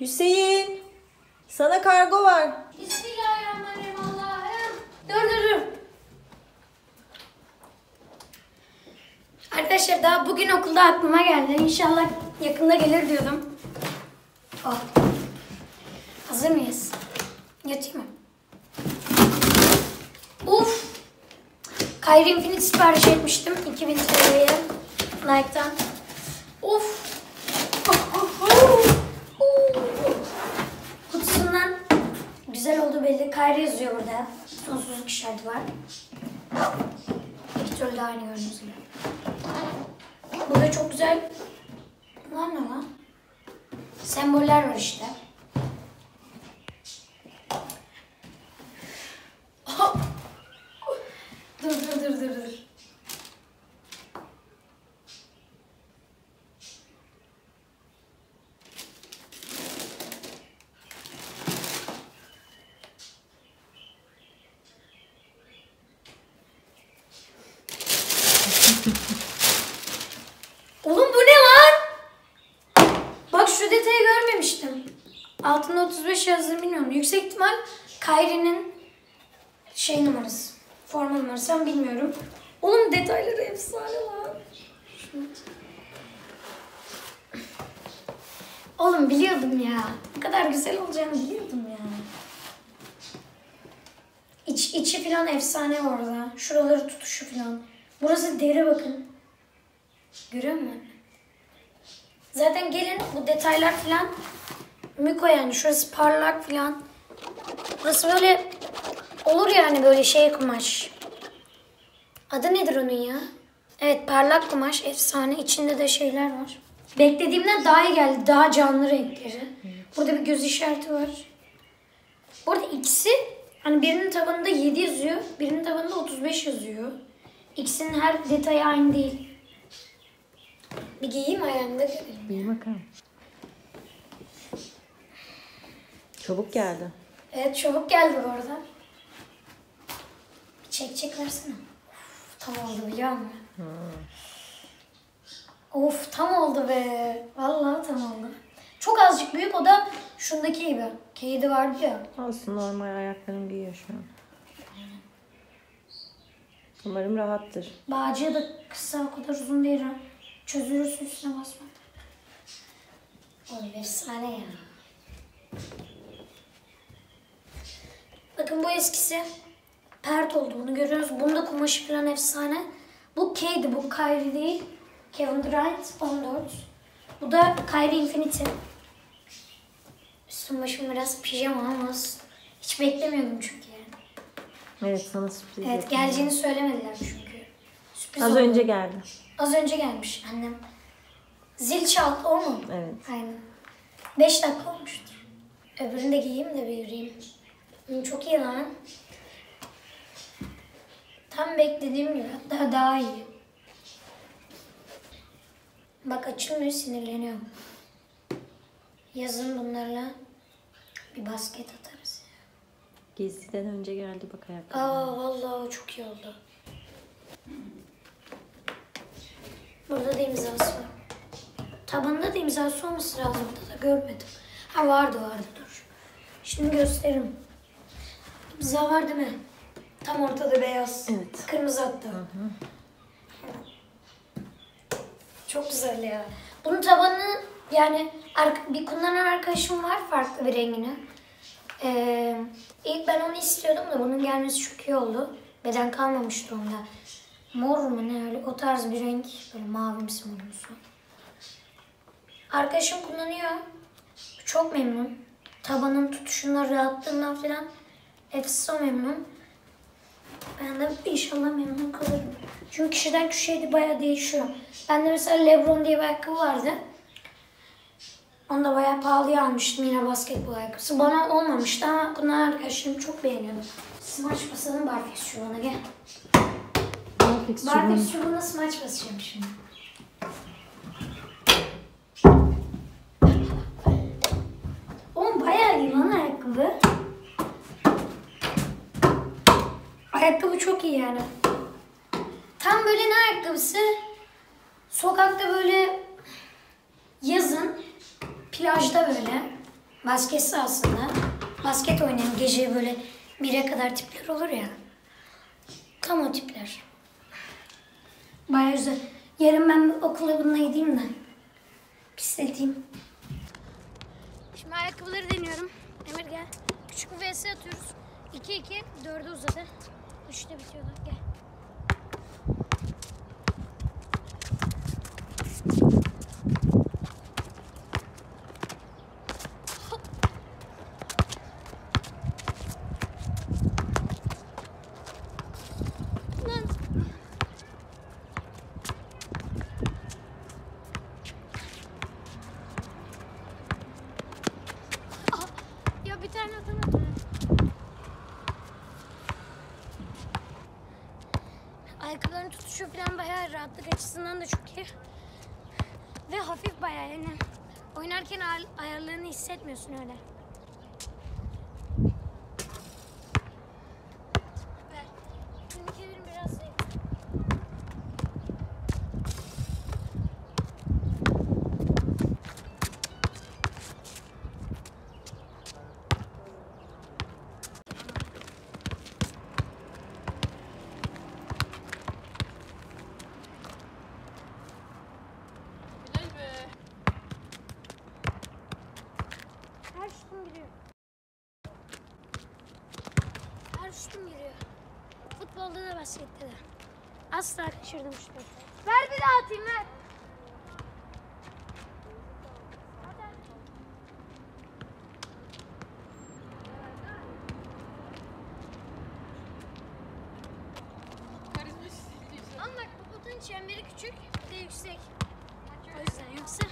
Hüseyin, sana kargo var. Bismillahirrahmanirrahim Allah'ım. Dur. Arkadaşlar daha bugün okulda aklıma geldi. İnşallah yakında gelir diyordum. Oh. Hazır mıyız? Yatayım mı? Uf. Kyrie Infinite sipariş etmiştim. 2000 TL'ye. Nike'dan. Uf. Kutusundan güzel oldu belli. Kyrie yazıyor burada. Sonsuzluk işareti var. İki türlü de aynı gördüğünüz gibi. Burada çok güzel. Bunlar ne lan? Semboller var işte. Dur. Oğlum bu ne lan? Bak şu detayı görmemiştim. Altında 35 yazdığını bilmiyorum. Yüksek ihtimal Kyrie'nin numarası. Forma numarası ben bilmiyorum. Oğlum detayları efsane lan. Oğlum biliyordum ya. Bu kadar güzel olacağını biliyordum ya. İçi falan efsane orada. Şuraları tutuşu falan. Burası deri bakın. Görüyor musun? Zaten gelin bu detaylar falan Miko yani. Şurası parlak falan. Burası böyle olur yani böyle şey kumaş. Adı nedir onun ya? Evet parlak kumaş efsane. İçinde de şeyler var. Beklediğimden daha iyi geldi. Daha canlı renkleri. Burada bir göz işareti var. Bu arada ikisi hani birinin tabanında 7 yazıyor. Birinin tabanında 35 yazıyor. İkisinin her detayı aynı değil. Bir giyeyim ayağımda görelim. Bir bakalım. Çabuk geldi. Evet çabuk geldi bu arada. Çek versene. Of, tam oldu biliyor musun? Of tam oldu be. Vallahi tam oldu. Çok azıcık büyük o da şundaki gibi. Kedi vardı ya. Olsun normal ayaklarını giyiyor şu an. Umarım rahattır. Bağcığı da kısa o kadar uzun değil ha. Çözülürsün üstüne basma. Oy efsane ya. Bakın bu eskisi. Pert oldu bunu görüyoruz. Bunda da kumaşı falan efsane. Bu K'di bu Kyrie değil. Kevin Durant 14. Bu da Kyrie Infinity. Üstüm başım biraz pijama ama hiç beklemiyordum çünkü yani. Evet sana sürpriz Evet yapayım. geleceğini söylemediler çünkü. Sürpriz Az oldu. önce geldi. Az önce gelmiş annem. Zil çaldı o mu? Evet. Aynen. 5 dakika olmuştur. Öbürünü de giyeyim de bir yürüyeyim. Çok iyi lan. Tam beklediğim gibi. Hatta daha iyi. Bak açılmıyor sinirleniyorum. Yazın bunlarla bir basket atarız. Geziden önce geldi bak ayakkabı. Vallahi çok iyi oldu. Burada da imzası var. Tabanında da imzası olması lazım. Burada da görmedim. Ha vardı dur. Şimdi gösteririm. İmza var değil mi? Tam ortada beyaz. Evet. Kırmızı hatta. Çok güzel ya. Bunun tabanını yani bir kullanan arkadaşım var farklı bir rengini. İlk ben onu istiyordum da bunun gelmesi çok iyi oldu. Beden kalmamıştı onda. Mor mu ne öyle o tarz bir renk. Böyle mavimsi morumsu. Arkadaşım kullanıyor. Çok memnun. Tabanın tutuşundan, rahatlığından falan efsane memnun. Ben de inşallah memnun kalırım. Çünkü kişiden kişiye de bayağı değişiyor. Bende mesela Lebron diye bir ayakkabı vardı. Onu da bayağı pahalıya almıştım yine basketbol ayakkabısı. Bana olmamıştı ama bunlar arkadaşlarım çok beğeniyordu. Smaç basalım barfix çubuğuna gel. Barfix çubuğuna smaç basacağım şimdi. Oğlum bayağı iyi lan ayakkabı. Ayakkabı çok iyi yani. Tam böyle ne ayakkabısı? Sokakta böyle yazın plajda böyle Basket sahasında. Basket oynayan gece böyle 1'e kadar tipler olur ya. Tam o tipler. Bayağı güzel. Yarın ben okula bununla gideyim de. Pisleteyim. Şimdi ayakkabıları deniyorum. Emir gel. Küçük bir vs atıyoruz. 2-2, 4'e uzadı. 3'te bitiyordu. Gel. Ya bir tane atamadım. Ayakkabıların tutuşu falan bayağı rahatlık açısından da çok iyi. Ve hafif bayağı yani. Oynarken ayarlarını hissetmiyorsun öyle. Turnikelerim biraz zayıf. Her şutum giriyor. Her şutum giriyor. Futbolda da baskette de. Asla kaçırdım şutu. Ver bir daha atayım ver. Ama bak bu potun çemberi küçük, bir de yüksek. O yüzden yoksa.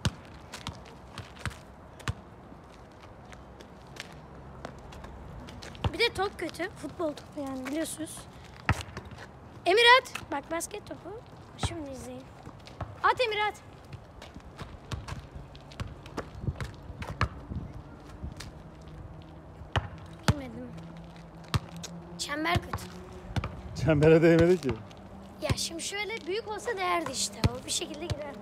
Bir de top kötü. Futbol topu yani biliyorsunuz. Emir at. Bak basket topu. Şimdi izleyin. At Emir at. Girmedim. Çember kötü. Çembere değmedi ki. Ya şimdi şöyle büyük olsa değerdi işte. O bir şekilde girerdi.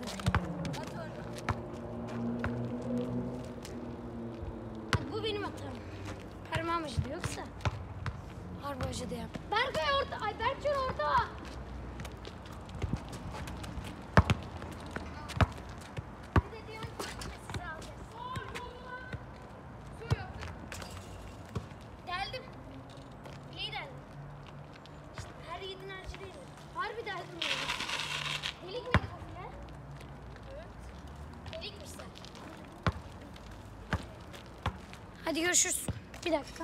Bak bu benim hatam. Parmağım acıdı yoksa. Harbi acıdı ya. Berkay orta. Ay Berkcan orta. Bir de diyorsun ki sizi alacağız. Deldim. Bileği deldim. İşte her yiğidin harcı değil. Harbi deldim yani. Delik miydi bu file? Evet. Delikmiş sen. Hadi görüşürüz. Bir dakika.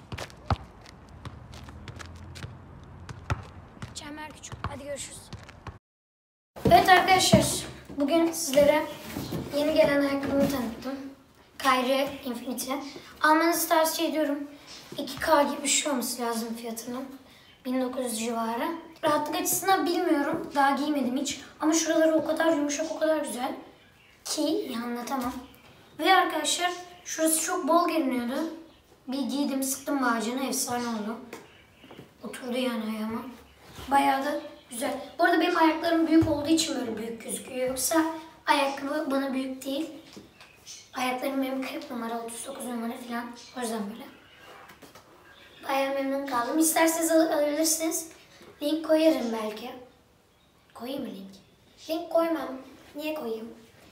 Çember küçük. Hadi görüşürüz. Evet arkadaşlar. Bugün sizlere yeni gelen ayakkabımı tanıttım. Kyrie Infinity. Almanızı tavsiye ediyorum. 2K gibi bir şey olması lazım fiyatının. 1900 civarı. Rahatlık açısından bilmiyorum. Daha giymedim hiç. Ama şuraları o kadar yumuşak, o kadar güzel ki anlatamam. Ve arkadaşlar şurası çok bol görünüyordu. Bir giydim, sıktım bağcığını, efsane oldu. Oturdu yani ayağıma. Bayağı da güzel. Bu arada benim ayaklarım büyük olduğu için böyle büyük gözüküyor. Yoksa ayakkabı bana büyük değil. Ayaklarım benim 40 numara, 39 numara falan. O yüzden böyle. Bayağı memnun kaldım. İsterseniz alabilirsiniz. Link koyarım belki. Koyayım mı link? Link koymam. Niye koyayım?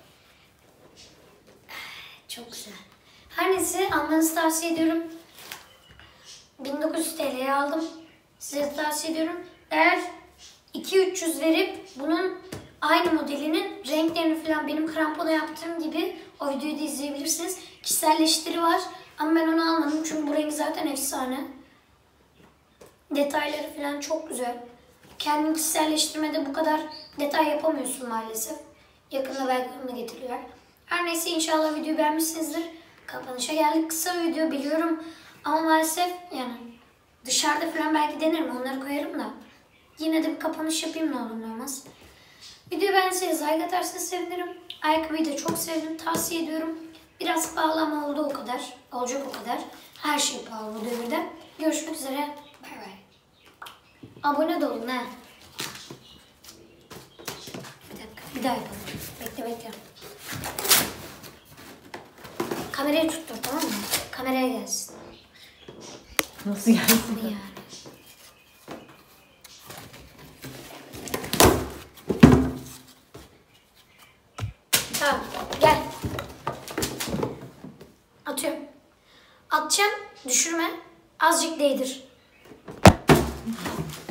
Çok güzel. Her neyse almanızı tavsiye ediyorum. 1900 TL'ye aldım. Size de tavsiye ediyorum. Eğer 2-300 verip bunun aynı modelinin renklerini falan benim krampona yaptığım gibi o videoyu da izleyebilirsiniz. Kişiselleştiri var ama ben onu almadım çünkü bu rengi zaten efsane. Detayları falan çok güzel. Kendin kişiselleştirmede bu kadar detay yapamıyorsun maalesef. Yakında belki onu da getiriyorlar. Her neyse inşallah videoyu beğenmişsinizdir. Kapanışa geldik. Kısa bir video biliyorum ama maalesef yani dışarıda falan belki denerim, onları koyarım da. Yine de bir kapanış yapayım ne olur ne olmaz. Videoyu beğendiyseniz like atarsanız sevinirim. Ayakkabıyı da çok sevdim, tavsiye ediyorum. Biraz pahalı ama oldu o kadar. Olacak o kadar. Her şey pahalı bu devirde. Görüşmek üzere. Bay bay. Abone de olun ha. Bir dakika, bir daha yapalım. Bekle. Kamerayı tuttur, tamam mı? Kameraya gelsin. Nasıl gelsin? Yani. Tamam, gel. Atıyorum. Atacağım, düşürme. Azıcık değdir.